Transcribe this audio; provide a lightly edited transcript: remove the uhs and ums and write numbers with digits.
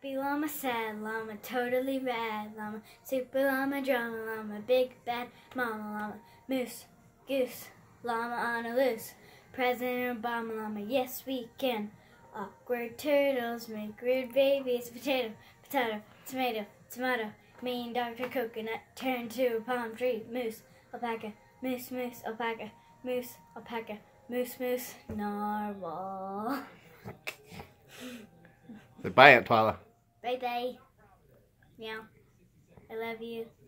Happy llama, sad llama, totally rad llama, super llama, drama llama, big bad mama llama, moose, goose, llama on a loose, President Obama llama, yes we can. Awkward turtles make weird babies, potato, potato, tomato, tomato, mean Dr. Coconut turned to a palm tree, moose, alpaca, moose, moose, alpaca, moose, alpaca, moose, moose, narwhal. So bye, Aunt Twyla. Bye bye. Meow. I love you.